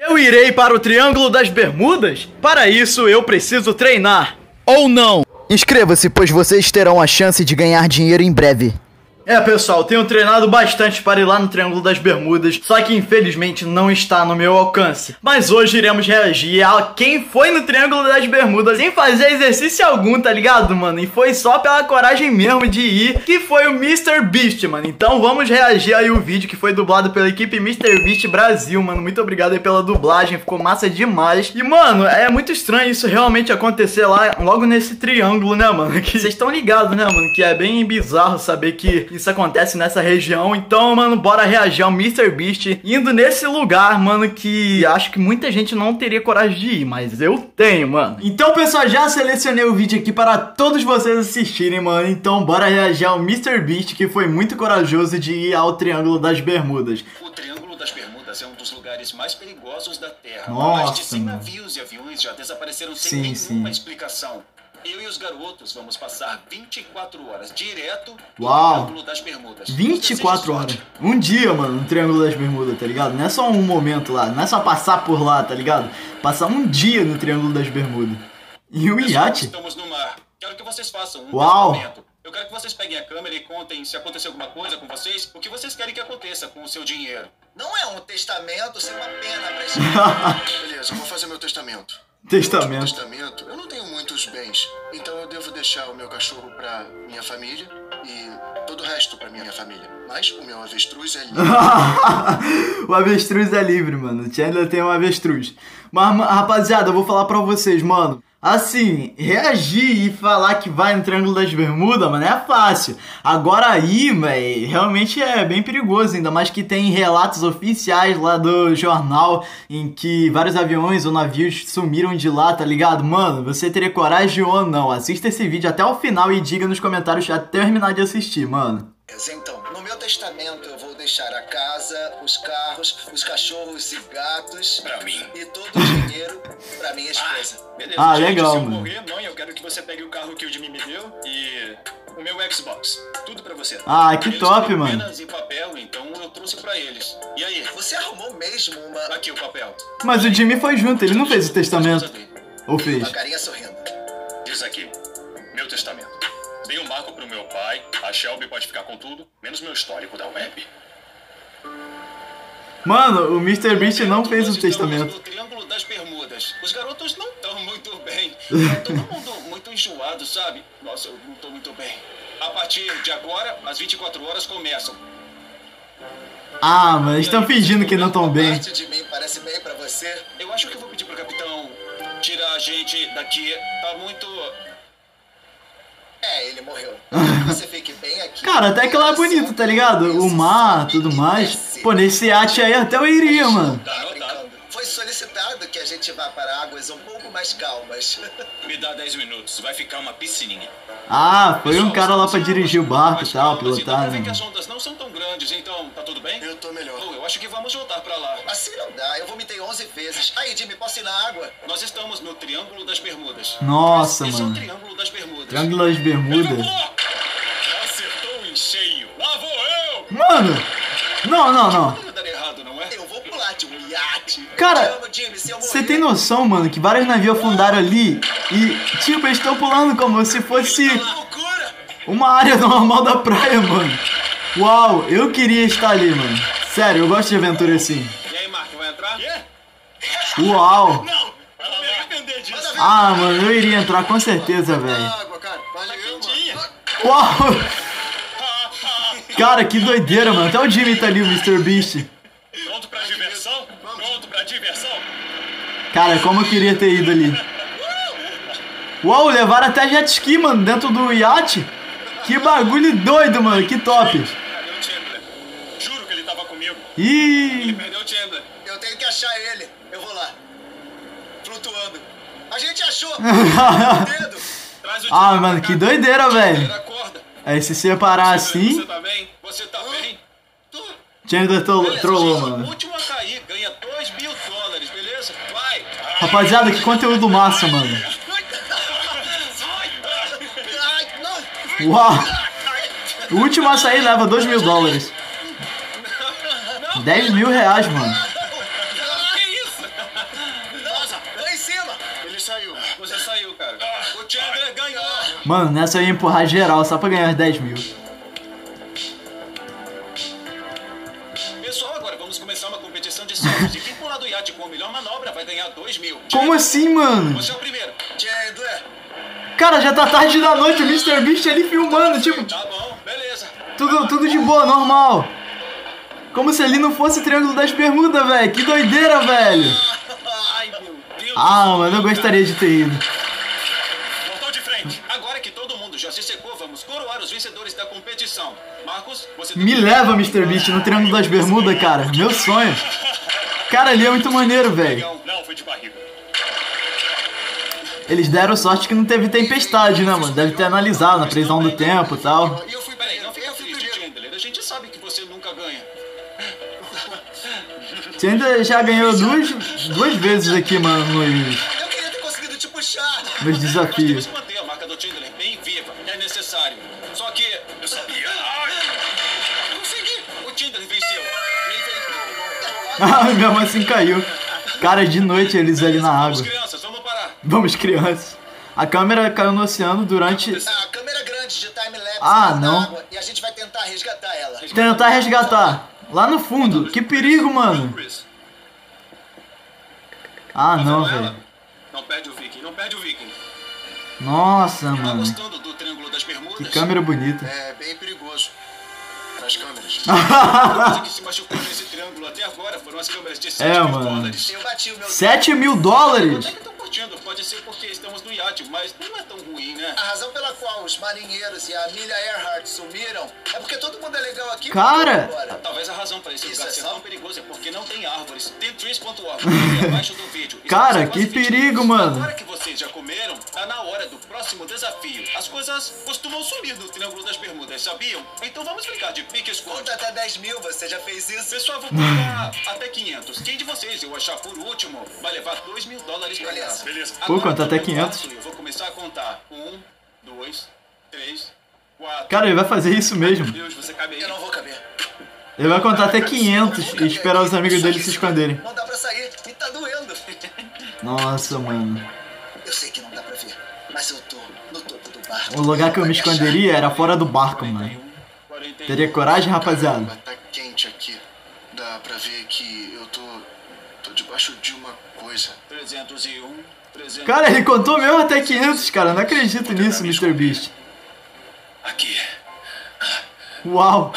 Eu irei para o Triângulo das Bermudas? Para isso, eu preciso treinar. Ou não. Inscreva-se, pois vocês terão a chance de ganhar dinheiro em breve. É, pessoal, tenho treinado bastante para ir lá no Triângulo das Bermudas, só que infelizmente não está no meu alcance. Mas hoje iremos reagir a quem foi no Triângulo das Bermudas sem fazer exercício algum, tá ligado, mano? E foi só pela coragem mesmo de ir, que foi o MrBeast, mano. Então vamos reagir aí o vídeo que foi dublado pela equipe MrBeast Brasil, mano. Muito obrigado aí pela dublagem, ficou massa demais. E, mano, é muito estranho isso realmente acontecer lá, logo nesse triângulo, né, mano? Que vocês estão ligados, né, mano? Que é bem bizarro saber que isso acontece nessa região. Então, mano, bora reagir ao MrBeast indo nesse lugar, mano, que acho que muita gente não teria coragem de ir, mas eu tenho, mano. Então, pessoal, já selecionei o vídeo aqui para todos vocês assistirem, mano. Então, bora reagir ao MrBeast, que foi muito corajoso de ir ao Triângulo das Bermudas. O Triângulo das Bermudas é um dos lugares mais perigosos da Terra. Nossa, mais de 100 mano. navios e aviões já desapareceram sem nenhuma explicação. Eu e os garotos vamos passar 24 horas direto no Triângulo das Bermudas. 24 horas. Um dia, mano, no Triângulo das Bermudas, tá ligado? Não é só um momento lá, não é só passar por lá, tá ligado? Passar um dia no Triângulo das Bermudas. E um iate. Estamos no mar. Quero que vocês façam um Uau. testamento. Eu quero que vocês peguem a câmera e contem se acontecer alguma coisa com vocês, o que vocês querem que aconteça com o seu dinheiro. Não é um testamento sem uma pena pra escrever. Beleza, vou fazer meu testamento. Testamento. Testamento, eu não tenho muitos bens, então eu devo deixar o meu cachorro pra minha família e todo o resto pra minha família. Mas o meu avestruz é livre. O avestruz é livre, mano. O Chandler tem um avestruz. Mas, rapaziada, eu vou falar pra vocês, mano. Assim, reagir e falar que vai no Triângulo das Bermudas, mano, é fácil. Agora aí, véi, realmente é bem perigoso. Ainda mais que tem relatos oficiais lá do jornal em que vários aviões ou navios sumiram de lá, tá ligado? Mano, você teria coragem ou não? Assista esse vídeo até o final e diga nos comentários até terminar de assistir, mano. Então, no meu testamento eu vou deixar a casa, os carros, os cachorros e gatos Pra mim. e todo o dinheiro pra minha esposa. Beleza, Ah, gente, legal, se eu mano. morrer, mãe, eu quero que você pegue o carro que o Jimmy me deu e o meu Xbox. Tudo pra você. Ah, que Eles top, têm mano. penas e papel, então eu trouxe pra eles. E aí? Você arrumou mesmo uma... Aqui o papel. Mas o Jimmy foi junto, ele não fez o testamento. Ou fez? Uma carinha sorrindo. Diz aqui, meu testamento. Dei um marco pro meu pai, a Shelby pode ficar com tudo, menos meu histórico da web. Mano, o MrBeast não fez o Nós estamos testamento. no Triângulo das Bermudas. Os garotos não estão muito bem. Tá todo mundo muito enjoado, sabe? Nossa, eu não tô muito bem. A partir de agora, as 24 horas começam. Ah, mas eles estão fingindo que não estão bem. Parte de mim parece bem pra você. Eu acho que eu vou pedir pro capitão tirar a gente daqui. Tá muito... É, ele morreu. Eu quero que você fique bem aqui. Cara, até que lá é bonito, tá ligado? O mar, tudo mais. Pô, nesse iate aí até eu iria, mano. Tá anotado. Foi solicitado que a gente vá para águas um pouco mais calmas. Me dá 10 minutos, vai ficar uma piscininha. Ah, foi um Pessoal, cara lá pra estamos dirigir o barco e mais tal, calmas, pilotar, então, né? que as ondas não são tão grandes, então tá tudo bem? Eu tô melhor. Oh, eu acho que vamos voltar pra lá. Assim não dá, eu vomitei 11 vezes. Aí, Jimmy, posso ir na água? Nós estamos no Triângulo das Bermudas. Nossa, Esse é o mano. Triângulo das Bermudas. Triângulo das Bermudas. Acertou em cheio. Lá vou eu! Mano! Não, não, não. Não ia dar errado, não é? Eu vou pular de um iate. Cara, Eu te amo, Jimmy, se eu você morrer- tem noção, mano, que vários navios afundaram ali e, tipo, eles estão pulando como se fosse Loucura! uma área normal da praia, mano. Uau, eu queria estar ali, mano. Sério, eu gosto de aventura assim. E aí, Mark, vai entrar? Quê? Uau. Não! Ela vai arrepender disso. Ah, mano, eu iria entrar com certeza, velho. Água, cara. Valeu, Quentinha. mano. Uau. Cara, que doideira, mano. Até o Jimmy tá ali, o MrBeast. Pronto pra diversão? Pronto pra diversão? Cara, como eu queria ter ido ali. Uau, levaram até jet ski, mano, dentro do iate. Que bagulho doido, mano, que top. Cadê o Chandler? Juro que ele tava comigo. Ih, Perdeu o Chandler. Eu tenho que achar ele. Eu vou lá. Flutuando. A gente achou! Dedo! Traz o ah, Jimmy mano, pra que cá. doideira, velho. Chandler, acorda. Aí se separar Chandler, assim, Você tá bem? Você tá bem? Chandler Beleza, trollou, gente, O mano. último a cair ganha $2.000, beleza? Vai! Rapaziada, que conteúdo massa, mano. Ai, não! Uau. O último a sair leva $2.000. 10 mil reais, mano. Que isso? saiu. Você saiu, cara. O Chandler ganhou. Mano, nessa eu ia empurrar geral só pra ganhar os 10 mil. Pessoal, agora vamos começar uma competição de saltos. E quem pular do iate com a melhor manobra vai ganhar 2 mil. Como assim, mano? Você é o primeiro. Chandler. Cara, já tá tarde da noite, o Mr. Beast ali filmando, tipo, Tá bom, beleza. tudo de boa, normal. Como se ali não fosse o Triângulo das Bermudas, velho. Que doideira, velho. Ai, meu Deus. Ah, mano, eu gostaria de ter ido. Voltou de frente. Agora que todo mundo já se secou, vamos coroar os vencedores da competição. Marcos, você... Me leva, Mr. Beast, no Triângulo das Bermudas, cara. Meu sonho. Cara, ali é muito maneiro, velho. Não, foi de barriga. Eles deram sorte que não teve tempestade, né, mano? Deve ter analisado na previsão do tempo e tal. E eu fui Peraí, não fica eu fui triste, primeiro. Chandler. A gente sabe que você nunca ganha. Você ainda já ganhou duas vezes aqui, mano, Eu queria ter conseguido te puxar. nos Nós desafios. temos que manter a marca do Chandler bem viva. É necessário. Só que... Eu sabia. Consegui. O Chandler venceu. Ah, mesmo assim caiu. Cara, de noite eles ali na Vamos, água. crianças, vamos parar. Vamos, crianças. A câmera caiu no oceano durante... A câmera grande de time-lapse Ah, na não. água e a gente vai tentar resgatar ela. Tentar resgatar. Lá no fundo. Que perigo, mano. Chris, Ah, não, ela? velho. Não perde o Viking, não perde o Viking. Nossa, Tá mano. gostando do Triângulo das Bermudas? Que câmera bonita. É bem perigoso. Nas câmeras. A que se machucou nesse triângulo até agora foram as câmeras de 7 É, mil mano. dólares. Eu bati o meu... 7 mil Até dólares? que estão curtindo, pode ser porque estamos no iate, mas não é tão ruim, né? A razão pela qual os marinheiros e a Amelia Earhart sumiram é porque todo mundo é legal aqui. Cara! Agora. Talvez a razão para esse Isso lugar é ser só- tão perigoso é porque não tem árvores. Tem trees.org aqui abaixo do vídeo. Cara, Estamos que quase 20 perigo, minutos. mano. Agora que vocês já comeram, tá na hora do próximo desafio. As coisas costumam sumir no Triângulo das Bermudas, sabiam? Então vamos brincar de pique-esconde. Conta até 10 mil, você já fez isso? Pessoal, vou contar até 500. Quem de vocês eu achar por último vai levar 2 mil dólares pra casa. Beleza. Pô, conta até no 500. quarto, eu vou começar a contar. 1, 2, 3, 4. Cara, ele vai fazer isso mesmo. Meu Deus, você cabe aí. Eu não vou caber. Ele vai contar até 500 e esperar os amigos dele se esconderem. Não dá pra sair, e tá doendo. Nossa, mano. Eu sei que não dá pra ver, mas eu tô no topo do barco. O lugar que eu me esconderia era fora do barco, mano. 41. Teria coragem, rapaziada? Caramba, tá quente aqui. Dá pra ver que eu tô debaixo de uma coisa. 301, 300. Cara, ele contou mesmo até 500, cara. Não acredito nisso, Mr. Beast. Aqui. Uau.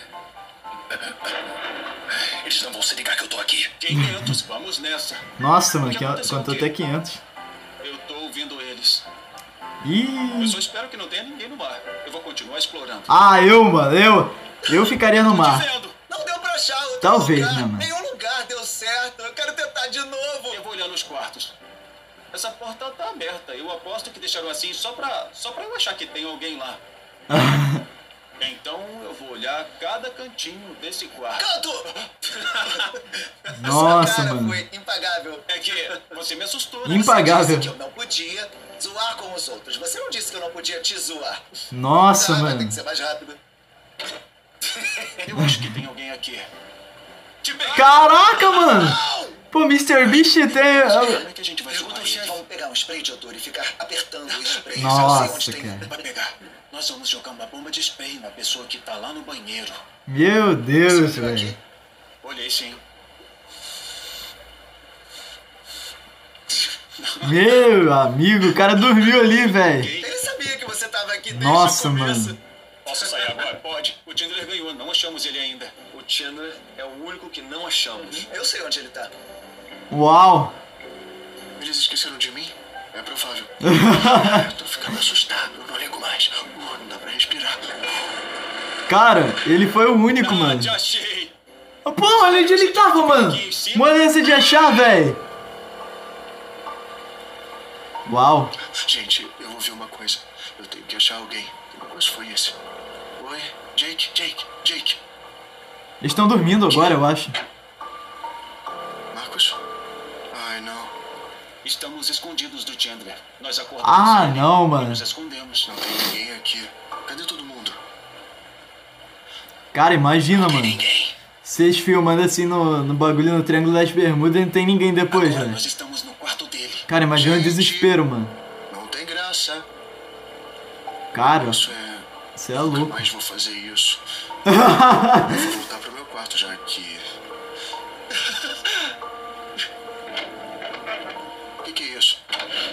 Eles não vão se ligar que eu tô aqui. 500, vamos nessa. Nossa, mano, contou até 500. Eu tô ouvindo eles. Eu Ih. só espero que não tenha ninguém no mar. Eu vou continuar explorando. Ah, mano, eu ficaria no mar. Dizendo, Não deu pra achar outro Talvez, lugar. né, mano? Nenhum lugar deu certo. Eu quero tentar de novo. eu vou olhar nos quartos. Essa porta tá aberta. Eu aposto que deixaram assim só pra eu achar que tem alguém lá. Então eu vou olhar cada cantinho desse quarto. Canto! Nossa, Sua cara mano. foi impagável. É que você me assustou, né? Impagável. Você disse que eu não podia zoar com os outros. Você não disse que eu não podia te zoar. Nossa, Vai ter mano. que ser mais rápido. Eu acho que tem alguém aqui. Te peguei. Caraca, mano. Pô, Mr. Beast tem... Como é que a gente vai zoar ele? Vamos pegar um spray de odor e ficar apertando o spray. Nossa, Eu sei onde tem. cara. Vai pegar. Nós vamos jogar uma bomba de spray na pessoa que tá lá no banheiro. Meu Deus, Você viu aqui? velho. Olhei sim. Meu amigo, o cara dormiu ali, velho. Ele sabia que você tava aqui desde Nossa, o começo. mano. Posso sair agora? Pode. O Chandler ganhou, não achamos ele ainda. O Chandler é o único que não achamos. Eu sei onde ele tá. Uau. Eles esqueceram de mim? É provável. Eu tô ficando assustado. Eu não ligo mais. Não dá pra respirar. Cara, ele foi o único, mano. Te achei. Pô, olha onde ele tava, mano. Moleza de achar, velho. Uau. Gente, eu ouvi uma coisa. Eu tenho que achar alguém. Que negócio foi esse? Oi? Jake. Eles estão dormindo agora, eu acho. Marcos? Ai, não. Estamos escondidos do Chandler. Nós acordamos. Ah, ele não, e mano. nos escondemos. Não tem ninguém aqui. Cadê todo mundo? Cara, imagina, mano. Ninguém. Vocês filmando assim no bagulho no Triângulo das Bermudas e não tem ninguém depois, Agora velho. nós estamos no quarto dele. Cara, imagina o desespero, mano. Não tem graça. Cara, Isso você é nunca louco. mais vou fazer isso. Eu vou voltar pro meu quarto já que... O que é isso?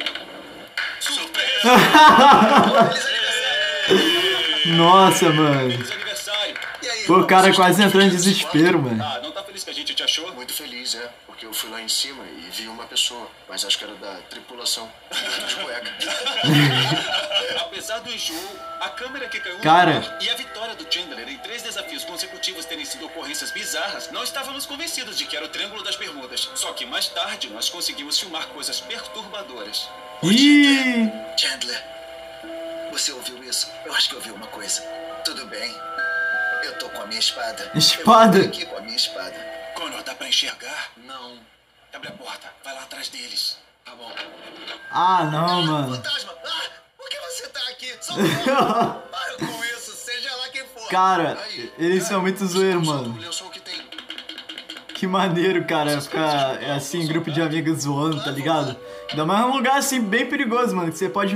Nossa, mano. Feliz aniversário. E aí, Pô, o cara vocês quase estão entrou em feliz nesse desespero, quarto? mano. Ah, não tá feliz que a gente te achou? Muito feliz, porque eu fui lá em cima e vi uma pessoa, mas acho que era da tripulação. De cueca. Apesar do enjoo, a câmera que caiu Cara. no mar e a vitória do Chandler em 3 desafios consecutivos terem sido ocorrências bizarras, não estávamos convencidos de que era o Triângulo das Bermudas. Só que mais tarde nós conseguimos filmar coisas perturbadoras. Ih, Chandler, você ouviu isso? Eu acho que ouvi uma coisa. Tudo bem. Eu tô com a minha espada. Espada? Eu tô aqui com a minha espada. Connor, dá pra enxergar? Não. Abre a porta, vai lá atrás deles. Tá bom. ah, não, mano. Fantasma! Ah, por que você tá aqui? Socorro! Para com isso, seja lá quem for. Cara, Aí, eles são muito zoeiros, solta mano. o lençol que tem. Que maneiro, cara, ficar assim, grupo de amigos zoando, tá ligado? Ainda mais um lugar assim, bem perigoso, mano, que você pode,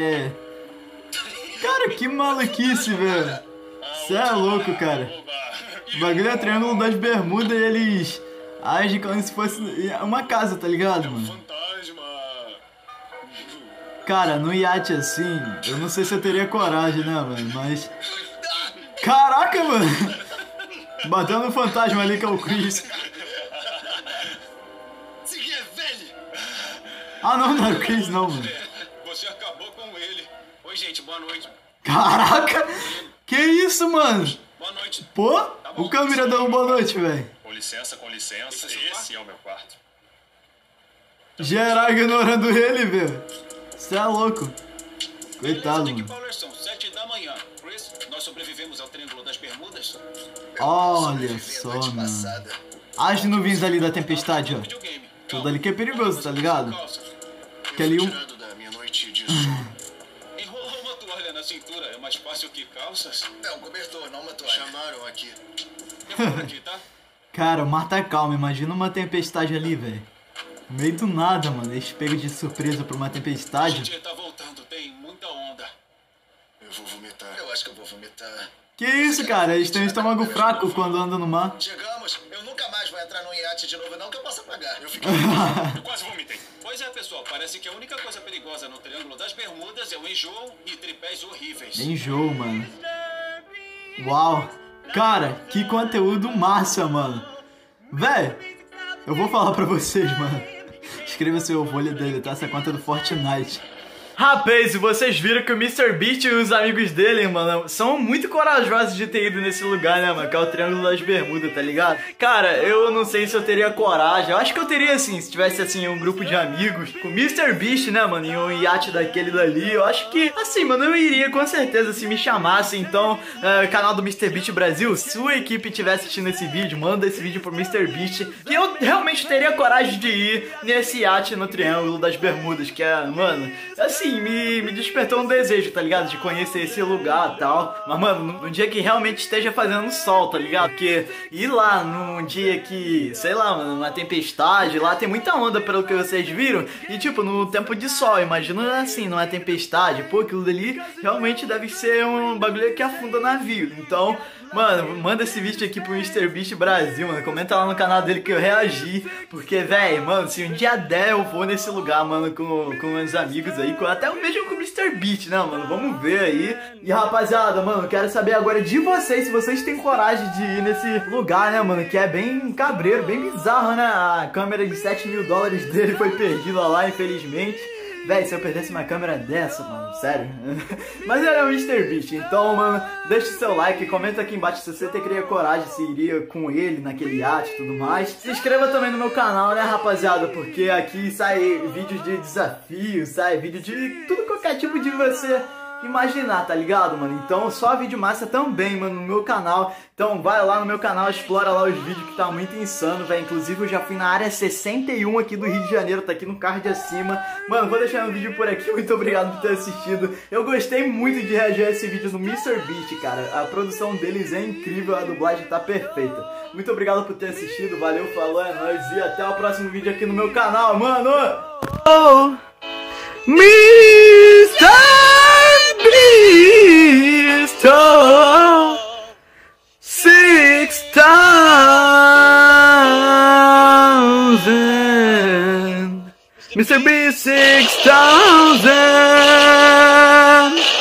Cara, que maluquice, velho. Você é louco, cara. O bagulho é Triângulo das Bermudas e eles agem como se fosse uma casa, tá ligado, mano? Fantasma! Cara, no iate assim, eu não sei se eu teria coragem, né, mano, mas... Caraca, mano! Batendo no fantasma ali que é o Chris. Esse é velho! Ah, não, não é o Chris, não, mano. Você acabou com ele. Oi, gente, boa noite. Caraca! Que isso, mano? Boa noite. Pô, o câmera deu uma boa noite, velho. Com licença, com licença. Esse é o meu quarto. Geral ignorando ele, velho. Você é louco. Coitado, Beleza, Dick mano. Fowler, são 7 da manhã. Chris, nós sobrevivemos ao Triângulo das Bermudas. Olha só, mano. As nuvens ali da tempestade, ó. Videogame. Tudo ali que é perigoso, tá ligado? Calça. Que ali um... Tirando da minha noite de sono. Enrolar uma toalha na cintura é mais fácil que calças. É um cobertor, não uma toalha. Chamaram aqui. Eu vou aqui, tá? Cara, o mar tá calmo. Imagina uma tempestade ali, velho. No meio do nada, mano. Eles pegam de surpresa por uma A tempestade. gente tá voltando, tem muita onda. Eu vou vomitar. Eu acho que eu vou vomitar. Que isso, cara? Eles têm um estômago fraco quando andam no mar. Chegamos. Eu nunca mais vou entrar num iate de novo, não, que eu possa pagar. Eu fiquei... Eu quase vomitei. Pois é, pessoal, parece que a única coisa perigosa no Triângulo das Bermudas é o enjoo e tripés horríveis. Enjoo, mano. Uau. Cara, que conteúdo massa, mano. Véi, eu vou falar pra vocês, mano. Escreva seu vôlei dele, tá? Essa conta é do Fortnite. Rapaz, vocês viram que o MrBeast e os amigos dele, mano, são muito corajosos de ter ido nesse lugar, né, mano? Que é o Triângulo das Bermudas, tá ligado? Cara, eu não sei se eu teria coragem. Eu acho que eu teria, assim, se tivesse, assim, um grupo de amigos com o MrBeast, né, mano? E um iate daquele dali. Eu acho que, assim, mano, eu iria com certeza se me chamasse. Então, canal do MrBeast Brasil, se sua equipe estiver assistindo esse vídeo, manda esse vídeo pro MrBeast. Que eu realmente teria coragem de ir nesse iate no Triângulo das Bermudas. Que é, mano, assim, me despertou um desejo, tá ligado? De conhecer esse lugar e tal. Mas, mano, num dia que realmente esteja fazendo sol, tá ligado? Porque ir lá num dia que, sei lá, mano, uma tempestade, lá tem muita onda pelo que vocês viram. E, tipo, no tempo de sol, imagina assim, numa tempestade. Pô, aquilo dali realmente deve ser um bagulho que afunda navio. Então, mano, manda esse vídeo aqui pro MrBeast Brasil, mano. Comenta lá no canal dele que eu reagi. Porque, velho, mano, se um dia der, eu vou nesse lugar, mano, com meus amigos aí. Até mesmo com o MrBeast, né, mano? Vamos ver aí. E, rapaziada, mano, quero saber agora de vocês, se vocês têm coragem de ir nesse lugar, né, mano? Que é bem cabreiro, bem bizarro, né? A câmera de 7 mil dólares dele foi perdida lá, infelizmente. Véi, se eu perdesse uma câmera dessa, mano, sério. Mas era o MrBeast, então, mano, deixa o seu like, comenta aqui embaixo se você teria coragem, se iria com ele naquele iate e tudo mais. Se inscreva também no meu canal, né, rapaziada, porque aqui sai vídeos de desafios, sai vídeo de tudo, qualquer tipo de você imaginar, tá ligado, mano? Então, só vídeo massa também, mano, no meu canal. Então, vai lá no meu canal, explora lá os vídeos que tá muito insano, velho. Inclusive, eu já fui na área 61 aqui do Rio de Janeiro, tá aqui no card acima. Mano, vou deixar um vídeo por aqui. Muito obrigado por ter assistido. Eu gostei muito de reagir a esse vídeo no MrBeast, cara. A produção deles é incrível, a dublagem tá perfeita. Muito obrigado por ter assistido, valeu, falou, é nóis. E até o próximo vídeo aqui no meu canal, mano! Mr. Beast, 6,000. Mr. Beast, 6,000.